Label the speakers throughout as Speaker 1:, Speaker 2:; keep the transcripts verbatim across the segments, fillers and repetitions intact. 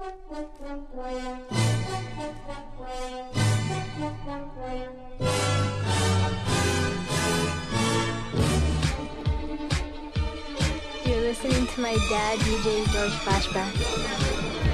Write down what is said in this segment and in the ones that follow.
Speaker 1: You're listening to my dad, D J George Flashback.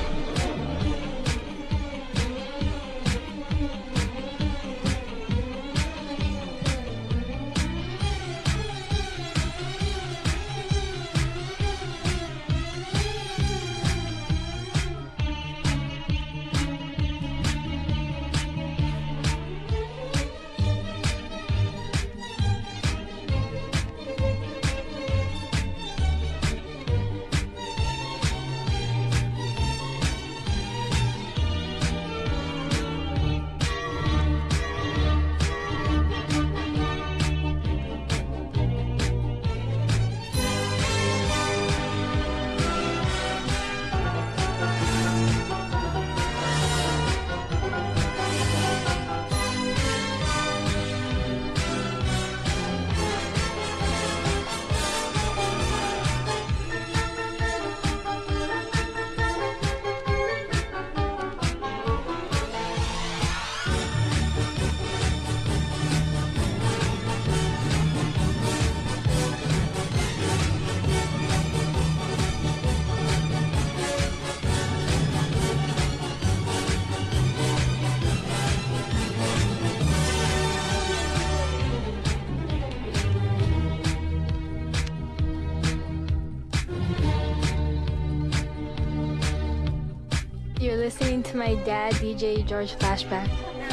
Speaker 1: You're listening to my dad, D J George Flashback.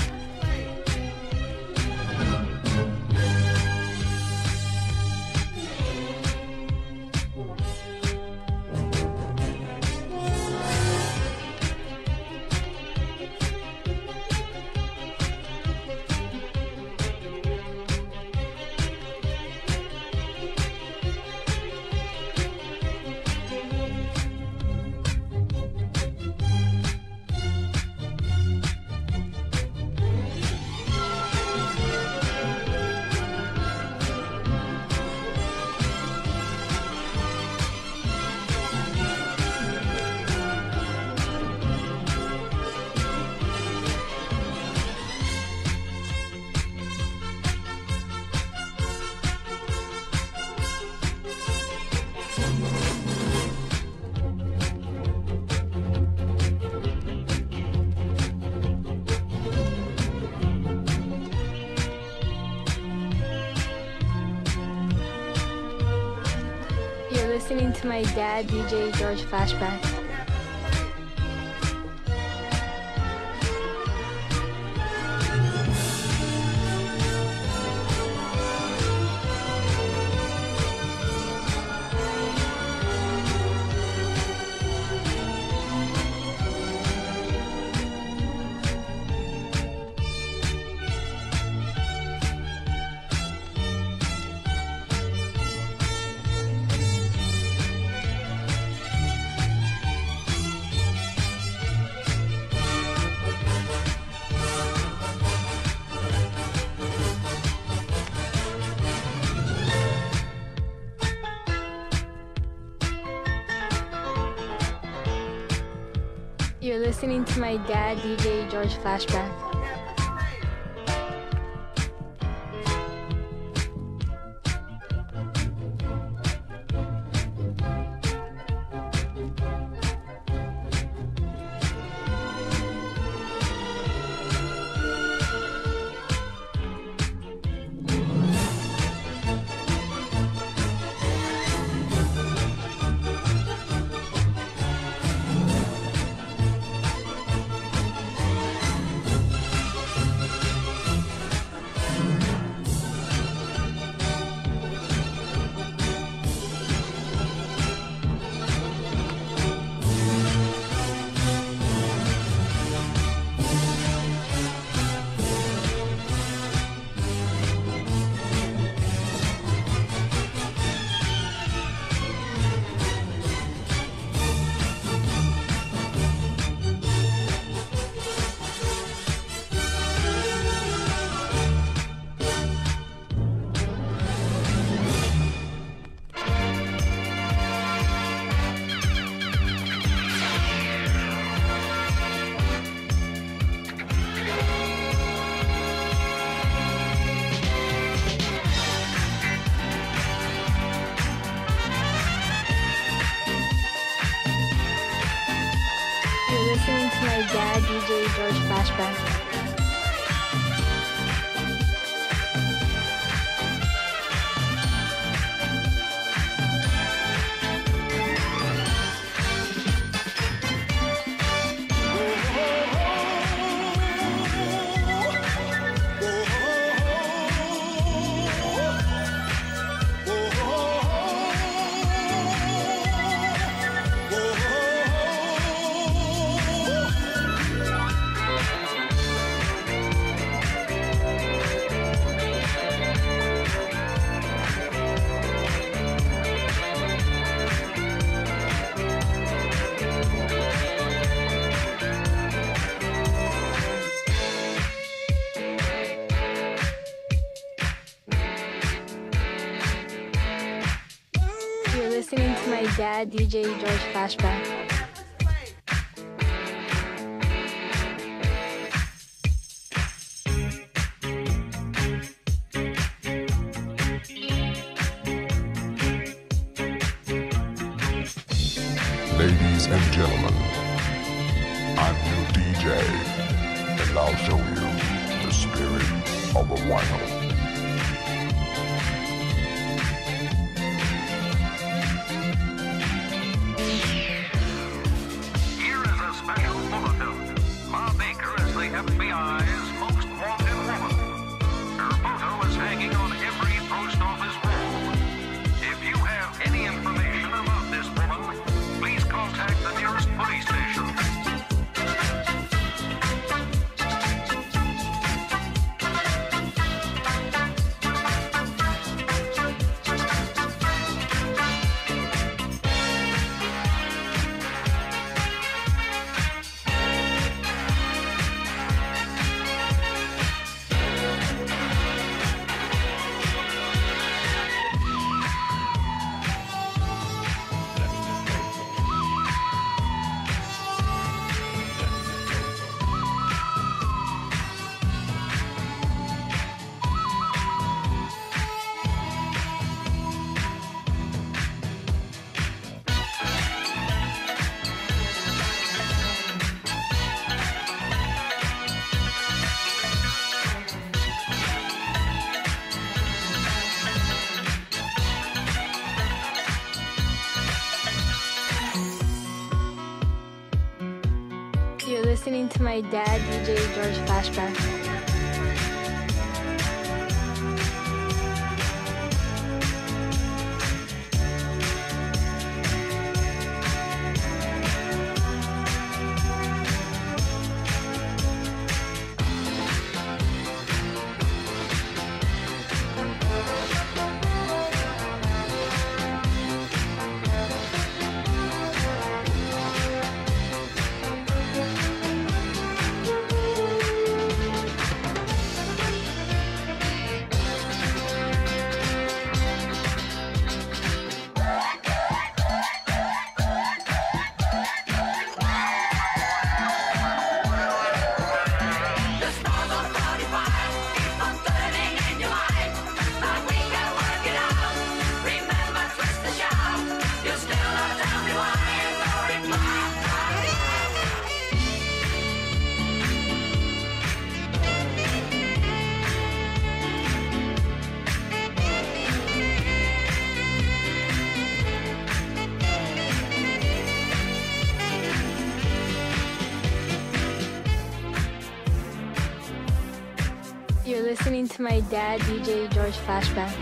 Speaker 1: You're listening to my dad, D J George Flashback. You're listening to my dad, D J George Flashback. listening to my dad, D J George Flashback. You're listening to my dad, D J George Flashback.
Speaker 2: Ladies and gentlemen, I'm your D J, and I'll show you the spirit of a vinyl.
Speaker 3: F B I's most wanted woman. Her photo is hanging on every post office wall. If you have any information about this woman, please contact the nearest police station.
Speaker 1: You're listening to my dad, D J George Flashback. You're listening to my dad, D J George Flashback.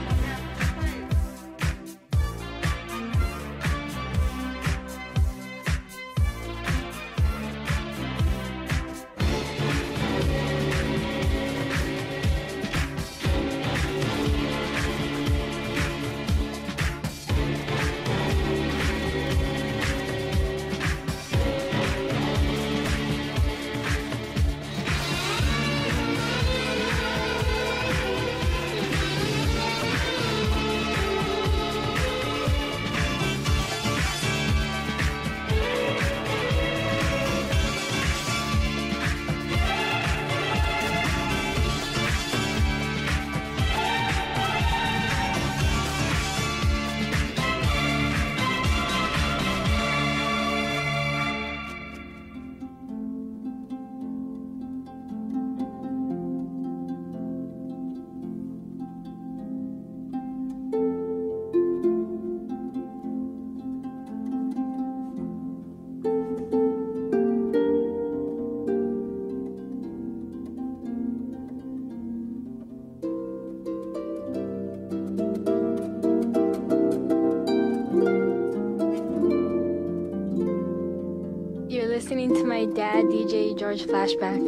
Speaker 1: listening to my dad, D J George Flashback.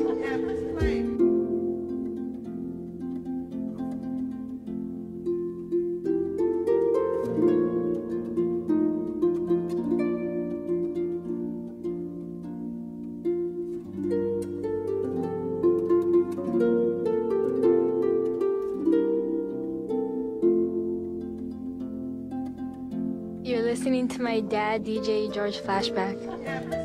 Speaker 1: You're listening to my dad, D J George Flashback.